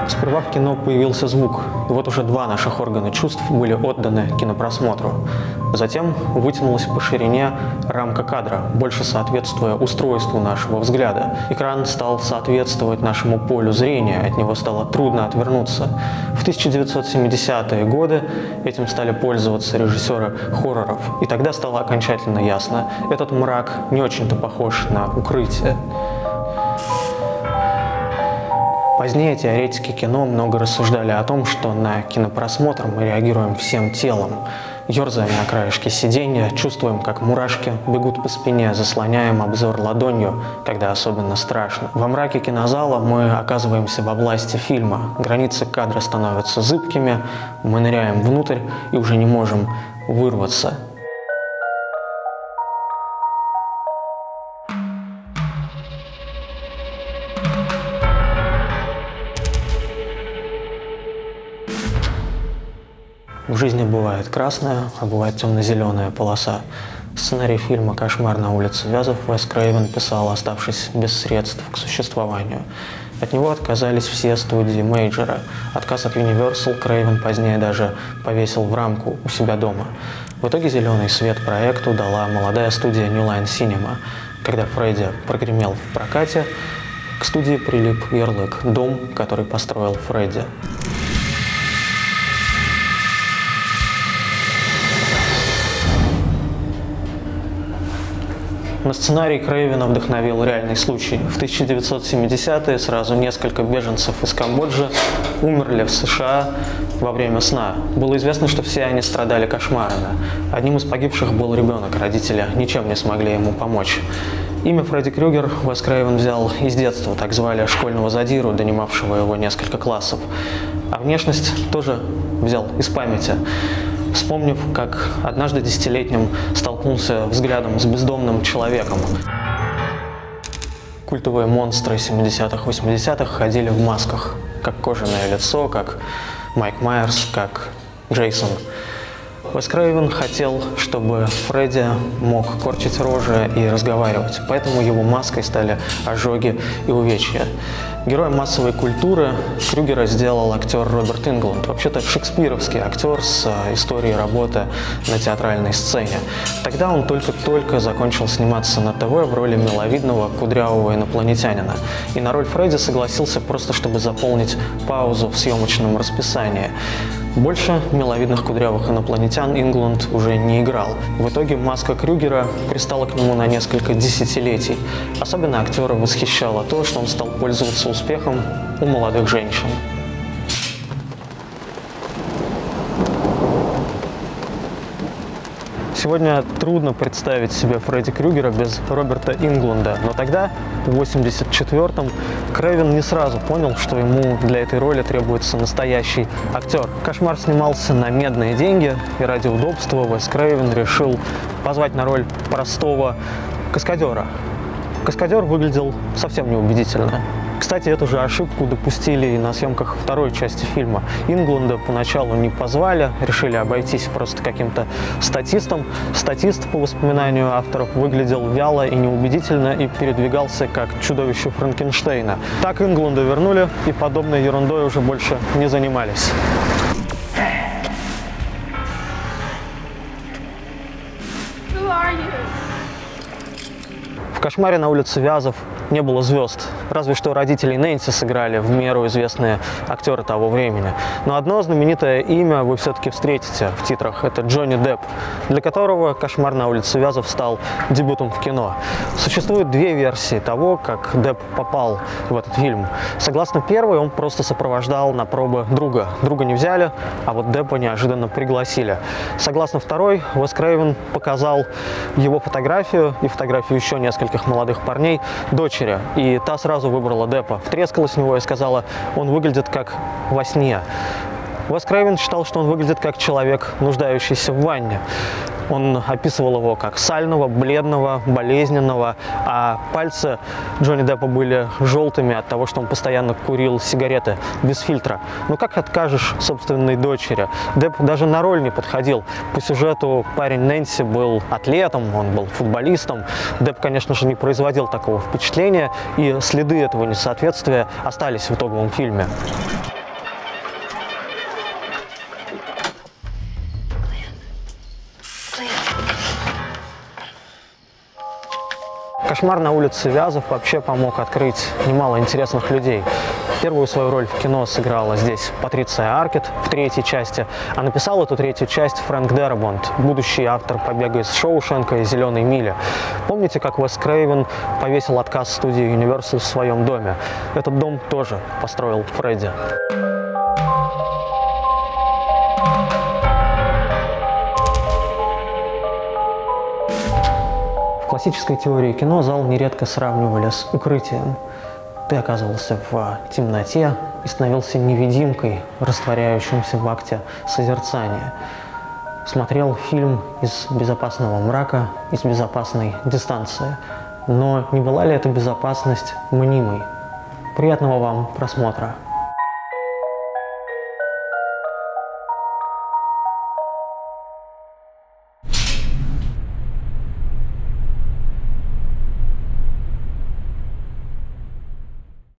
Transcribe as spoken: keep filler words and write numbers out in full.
Сперва в кино появился звук, и вот уже два наших органа чувств были отданы кинопросмотру. Затем вытянулась по ширине рамка кадра, больше соответствуя устройству нашего взгляда. Экран стал соответствовать нашему полю зрения, от него стало трудно отвернуться. В тысяча девятьсот семидесятые годы этим стали пользоваться режиссеры хорроров, и тогда стало окончательно ясно, этот мрак не очень-то похож на «Укрытие». Позднее теоретики кино много рассуждали о том, что на кинопросмотр мы реагируем всем телом. Ёрзаем на краешке сиденья, чувствуем, как мурашки бегут по спине, заслоняем обзор ладонью, когда особенно страшно. Во мраке кинозала мы оказываемся во власти фильма. Границы кадра становятся зыбкими, мы ныряем внутрь и уже не можем вырваться. В жизни бывает красная, а бывает темно-зеленая полоса. Сценарий фильма «Кошмар на улице Вязов» Уэс Крейвен писал, оставшись без средств к существованию. От него отказались все студии мейджора. Отказ от Universal Крейвен позднее даже повесил в рамку у себя дома. В итоге зеленый свет проекту дала молодая студия New Line Cinema. Когда Фредди прогремел в прокате, к студии прилип ярлык «Дом, который построил Фредди». На сценарий Крейвена вдохновил реальный случай. В тысяча девятьсот семидесятые сразу несколько беженцев из Камбоджи умерли в США во время сна. Было известно, что все они страдали кошмарами. Одним из погибших был ребенок, родители ничем не смогли ему помочь. Имя Фредди Крюгер Уэс Крейвен взял из детства, так звали школьного задиру, донимавшего его несколько классов. А внешность тоже взял из памяти. Вспомнив, как однажды десятилетним столкнулся взглядом с бездомным человеком. Культовые монстры семидесятых-восьмидесятых ходили в масках, как кожаное лицо, как Майк Майерс, как Джейсон. Уэс Крейвен хотел, чтобы Фредди мог корчить рожи и разговаривать, поэтому его маской стали ожоги и увечья. Героем массовой культуры Крюгера сделал актер Роберт Ингланд, вообще-то шекспировский актер с историей работы на театральной сцене. Тогда он только-только закончил сниматься на ТВ в роли миловидного кудрявого инопланетянина. И на роль Фредди согласился просто, чтобы заполнить паузу в съемочном расписании. Больше миловидных кудрявых инопланетян Ингланд уже не играл. В итоге маска Крюгера пристала к нему на несколько десятилетий. Особенно актера восхищало то, что он стал пользоваться успехом у молодых женщин. Сегодня трудно представить себе Фредди Крюгера без Роберта Ингланда, но тогда, в восемьдесят четвёртом, Крейвен не сразу понял, что ему для этой роли требуется настоящий актер. «Кошмар» снимался на медные деньги, и ради удобства Уэс Крейвен решил позвать на роль простого каскадера. Каскадер выглядел совсем неубедительно. Кстати, эту же ошибку допустили и на съемках второй части фильма. Ингланда поначалу не позвали, решили обойтись просто каким-то статистом. Статист, по воспоминанию авторов, выглядел вяло и неубедительно и передвигался как чудовище Франкенштейна. Так Ингланда вернули и подобной ерундой уже больше не занимались. В «Кошмаре на улице Вязов» не было звезд. Разве что родителей Нэнси сыграли в меру известные актеры того времени. Но одно знаменитое имя вы все-таки встретите в титрах. Это Джонни Депп, для которого «Кошмар на улице Вязов» стал дебютом в кино. Существует две версии того, как Депп попал в этот фильм. Согласно первой, он просто сопровождал на пробы друга. Друга не взяли, а вот Деппа неожиданно пригласили. Согласно второй, Уэс Крейвен показал его фотографию и фотографию еще нескольких молодых парней дочери, и та сразу выбрала Деппа. Втрескалась в него и сказала, он выглядит как во сне. Уэс Крейвен считал, что он выглядит как человек, нуждающийся в ванне. Он описывал его как сального, бледного, болезненного, а пальцы Джонни Деппа были желтыми от того, что он постоянно курил сигареты без фильтра. Ну как откажешь собственной дочери? Депп даже на роль не подходил. По сюжету парень Нэнси был атлетом, он был футболистом. Депп, конечно же, не производил такого впечатления, и следы этого несоответствия остались в итоговом фильме. «Кошмар на улице Вязов» вообще помог открыть немало интересных людей. Первую свою роль в кино сыграла здесь Патриция Аркет в третьей части, а написал эту третью часть Фрэнк Дарабонт, будущий автор «Побега из Шоушенка» и «Зеленой мили». Помните, как Уэс Крейвен повесил отказ студии Universal в своем доме? Этот дом тоже построил Фредди. В классической теории кино зал нередко сравнивали с укрытием. Ты оказывался в темноте и становился невидимкой, растворяющимся в акте созерцания. Смотрел фильм из безопасного мрака, из безопасной дистанции. Но не была ли эта безопасность мнимой? Приятного вам просмотра!